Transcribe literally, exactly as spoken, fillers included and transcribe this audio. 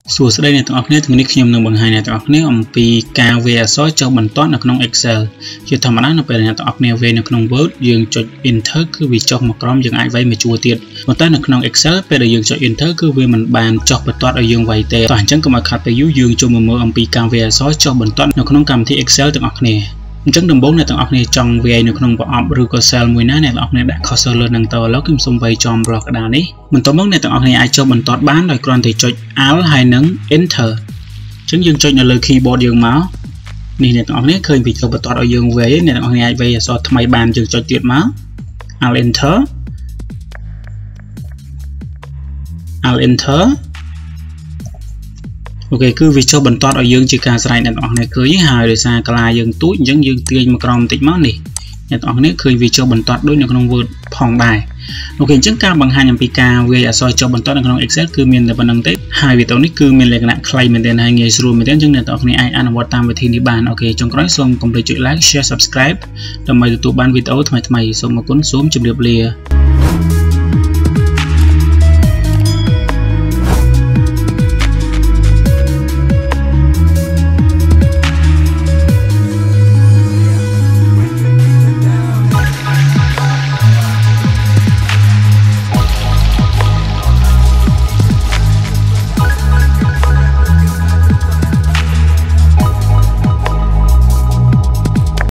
សួស្តីអ្នកទាំងអស់គ្នាថ្ងៃនេះខ្ញុំនឹងបង្ហាញអ្នកទាំងអស់គ្នាអំពីការវាយអក្សរចុះបន្ទាត់នៅក្នុង Excel ជាធម្មតានៅពេលអ្នកទាំងអស់គ្នាវាយនៅក្នុង Word យើងចុច Enter គឺវាចុះមកក្រោមយើងអាចវាយមួយជួរទៀតប៉ុន្តែនៅក្នុង Excel ពេលដែលយើងចុច Enter គឺវាមិនបានចុះបន្ទាត់ឲ្យយើងវាយទេតោះអញ្ចឹងកុំឲ្យខាត់ពេលយូរយើងចូលមកមើលអំពីការវាយអក្សរចុះបន្ទាត់នៅក្នុងកម្មវិធី Excel ទាំងអស់គ្នាអញ្ចឹងដំបូងអ្នកទាំងអស់គ្នាចង់វាយនៅក្នុងប្រអប់ឬក៏ cell មួយណាអ្នកទាំងអស់គ្នាដាក់ cursor លើនឹងទៅឥឡូវខ្ញុំសូមវាយចំប្លុកក្តារនេះបន្ទាប់មកអ្នកទាំងអស់គ្នាអាចចុះបន្ទាត់បានដោយគ្រាន់តែចុច Alt ហើយនិង Enter អញ្ចឹងយើងចុចនៅលើ keyboard យើងមកនេះអ្នកទាំងអស់គ្នាឃើញពីចុះបន្ទាត់ឲ្យយើងវាយអ្នកទាំងអស់គ្នាអាចវាយអក្សរថ្មីបានយើងចុចទៀតមក Alt Enter Alt Enterអូខេគឺវាចុះបន្ទាត់ឲ្យយើងជាការស្រេចអ្នកទាំងអស់គ្នាឃើញហើយដោយសារកាឡាយើងទូចអញ្ចឹងយើងទាញមកក្រោមបន្តិចមកនេះអ្នកទាំងអស់គ្នាឃើញវាចុះបន្ទាត់ដូចនៅក្នុង Word ផងដែរអូខេអញ្ចឹងការបង្ហាញអំពីការវាយអក្សរចុះបន្ទាត់នៅក្នុង Excel គឺមានតែប៉ុណ្្នឹងទេហើយវីដេអូនេះគឺមានលក្ខណៈខ្លីមែនទែនហើយងាយស្រួលមែនទែនអញ្ចឹងអ្នកទាំងអស់គ្នាអាចអនុវត្តតាមវិធីនេះបានអូខេចុងក្រោយសូមកុំភ្លេចចុច Like Share Subscribe ដើម្បីទទួលបានវីដេអូថ្មីៗសូមអរគុណសូមជម្រាបលា